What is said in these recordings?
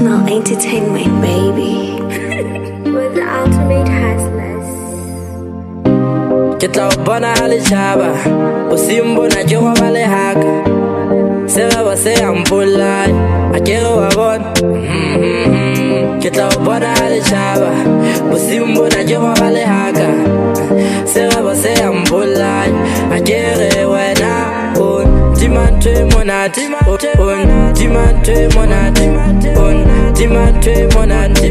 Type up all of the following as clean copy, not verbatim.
International Entertainment, baby. With the ultimate hustlers. Ke tla o bona ha le tjhaba o simbona ke go ba le haka se ba se ampolai a ke go ba bona ke tla o bona ha le tjhaba o simbona ke go ba le haka se ba se ampolai a ke re wena on dimantwe monate on dimantwe monate on dimantwe monate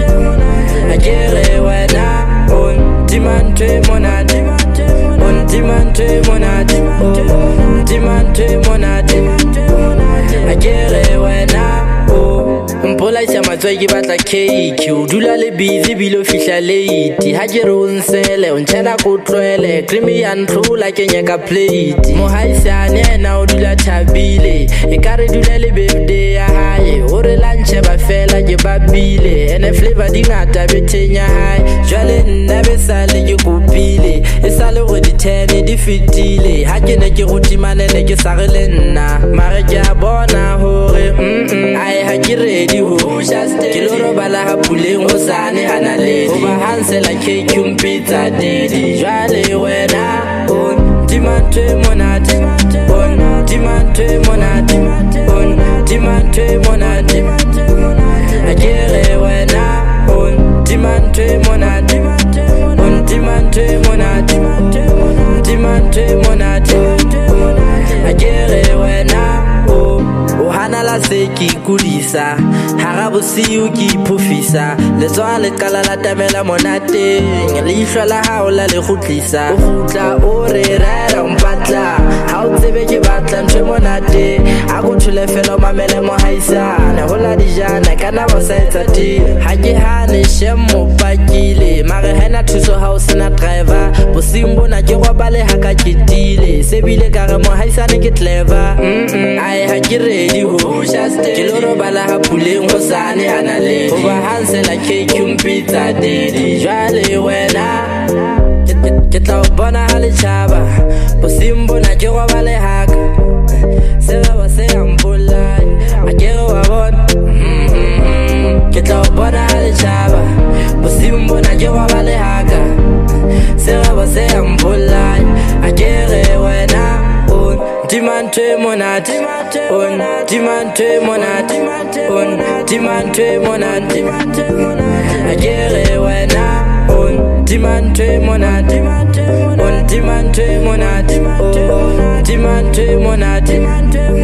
a ke re wena on dimantwe monate on dimantwe monate on dimantwe monate a ke re wena mpola isa matsweki batla cake o dula le busy bilo fihla late ha ke re o nsele o ntshela ko tlwele creamy and true like nyaka plate mo haisane ena o dula thabile e ka re dula le birthday ya hae o re lanche ba fela ke babile ene flavor dingata bethenya hae jwale nna be sale ke kopile e sale go di 10 di fitile ha ke ne ke go timanene ke sagele nna mare ke a bona hore ai ha ke ready ho ke loro bala ha puleng ho sane hana le ho ba hansela cake umpitsa didi jwale wena on dimantwe monate on dimantwe monate on dimantwe monate a ke re wena on dimantwe monate on dimantwe monate dimantwe monate a ke re wena o hana la se ki kudisa hara bosiu ki phofisa le tswa le qala la tamela monateng le ihlo la hao la le khutlisa o khutla o re rera mpatla ha o tsebe ke batla ntwe monate a go thule fela mamele mo haisana ho la dijana kana ba sa etsa ti ha ke hane shemo pakile mare hena thuso ha o sena driver bosiu bona ke go bale ha ka kitile se bile ka re mo haisana ke clever ai ha ke ready ho ke loro bala ha puleng ho sane hana le ho ba hansela cake umpitsa didi jwale wena ke tla o bona ha le tjhaba bo simbona ke go ba le haka se ba se ampolai a ke go ba bona ke tla o bona ha le tjhaba bo simbona ke go ba le haka se ba se ampolai a ke re wena on dimantwe monate on dimantwe monate on dimantwe monate a ke re wena on dimantwe monate on dimantwe monate on dimantwe monate